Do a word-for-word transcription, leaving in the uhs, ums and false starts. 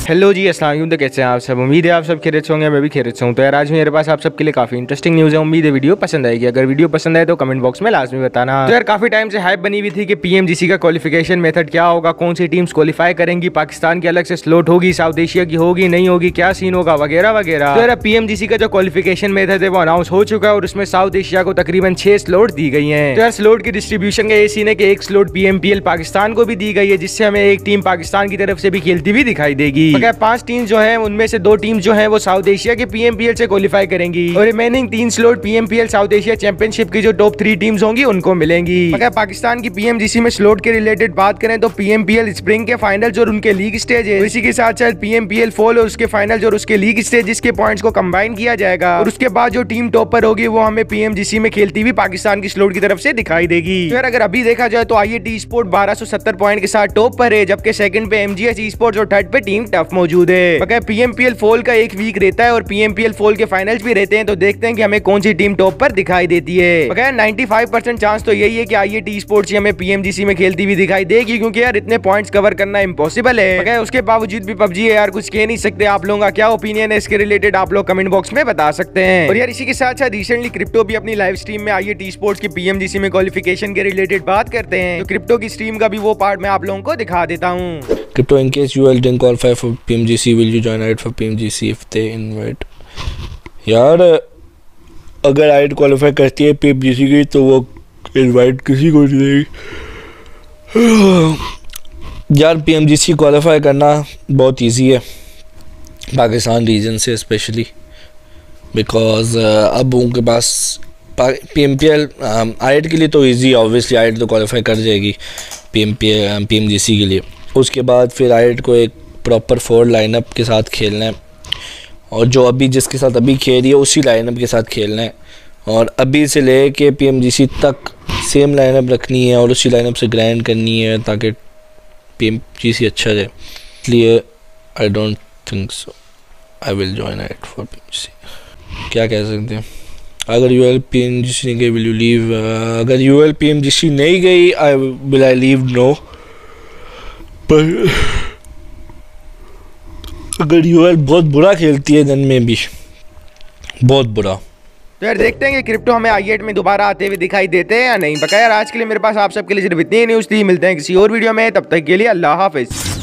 Hello जी, अस्सलाम वालेकुम। तो कैसे हैं आप सब? उम्मीद है आप सब खैरियत से होंगे, मैं भी खैरियत से हूं। तो यार आज मेरे पास आप सबके लिए काफी इंटरेस्टिंग न्यूज़ है। उम्मीद है वीडियो पसंद आएगी। अगर वीडियो पसंद आए तो कमेंट बॉक्स में लाजमी बताना। तो यार काफी टाइम से हाइप बनी हुई थी कि पीएमजीसी का क्वालिफिकेशन मेथड क्या होगा, कौन सी टीम्स क्वालिफाई करेंगी, पाकिस्तान की अलग से स्लॉट होगी, साउथ एशिया की होगी नहीं होगी, क्या सीन होगा वगैरह वगैरह। तो यार पीएमजीसी का जो क्वालिफिकेशन मेथड है वो अनाउंस हो चुका है और उसमें साउथ एशिया को तकरीबन छह स्लॉट दी गई है। तो यार स्लॉट की डिस्ट्रीब्यूशन का ये सीन है कि एक स्लॉट पीएमपीएल पाकिस्तान को भी दी गई है, जिससे हमें एक टीम पाकिस्तान की तरफ से भी खेलती हुई दिखाई देगी। पांच टीम जो है उनमें से दो टीम जो है वो साउथ एशिया के पीएमपीएल से क्वालिफाई करेंगी और रिमेनिंग तीन slot PMPL South Asia championship की जो टॉप थ्री टीम्स होंगी उनको मिलेंगी। अगर पाकिस्तान की पीएमजीसी में स्लॉट के रिलेटेड बात करें तो पीएमपीएल स्प्रिंग के फाइनल जो उनके लीग स्टेज है, इसी के साथ साथ पीएमपीएल फॉल और उसके फाइनल जो उसके लीग स्टेज जिसके पॉइंट्स को कंबाइन किया जाएगा और उसके बाद जो टीम टॉप पर होगी वो हमें पीएमजीसी में खेलती हुई पाकिस्तान की स्लॉट की तरफ से दिखाई देगी। तो अगर अभी देखा जाए तो आईएटी स्पोर्ट बारह सौ सत्तर पॉइंट के साथ टॉप पर है, जबकि सेकंड पे एमजीएस स्पोर्ट्स और थर्ड पे टीम टफ मौजूद है। पीएमपीएल फॉल का एक वीक रहता है और पीएमपीएल फॉल के फाइनल्स भी रहते हैं, तो देखते हैं कि हमें कौन सी टीम टॉप पर दिखाई देती है। बगैर पचानवे परसेंट चांस तो यही है कि आईएटी स्पोर्ट्स ही हमें पीएमजीसी में खेलती हुई दिखाई देगी, क्योंकि यार इतने पॉइंट्स कवर करना इम्पॉसिबल है। बगैर उसके बावजूद भी पबजी है यार, कुछ कह नहीं सकते। आप लोगों का क्या ओपिनियन है इसके रिलेटेड आप लोग कमेंट बॉक्स में बता सकते हैं। और यार इसी के साथ साथ रिसेंटली क्रिप्टो भी अपनी लाइव स्ट्रीम में आईएटी स्पोर्ट्स की पीएमजीसी में क्वालिफिकेशन के रिलेटेड बात करते हैं, तो क्रिप्टो की स्ट्रीम का भी वो पार्ट मैं आप लोगों को दिखा देता हूँ। Crypto, in case you all didn't qualify for P M G C, will you join I I T for P M G C if they invite? यार अगर I I T क्वालिफाई करती है P M G C की तो वो invite किसी को नहीं देगी। यार P M G C qualify करना बहुत इजी है पाकिस्तान रीजन से, स्पेशली बिकॉज अब उनके पास P M P L I I T के लिए तो easy, obviously I I T तो क्वालिफाई कर जाएगी P M P L P M G C के लिए। उसके बाद फिर I I T को एक प्रॉपर फोर लाइनअप के साथ खेलना है और जो अभी जिसके साथ अभी खेल रही है उसी लाइनअप के साथ खेलना है और अभी से ले के P M G C तक सेम लाइनअप रखनी है और उसी लाइनअप से ग्राइंड करनी है ताकि P M G C अच्छा जाए। इसलिए I don't think so I will join I I T for P M G C। क्या कह सकते हैं? अगर U L P M G C नहीं गई विल यू लीव? अगर U L P M G C नहीं गई I will I leave? No. पर अगर U L बहुत बुरा खेलती है दिन में भी बहुत बुरा, तो यार देखते हैं कि क्रिप्टो हमें आई आई टी में दोबारा आते हुए दिखाई देते हैं या नहीं। बकाया आज के लिए मेरे पास आप सबके लिए सिर्फ इतनी न्यूज़ थी। मिलते हैं किसी और वीडियो में, तब तक के लिए अल्लाह हाफिज।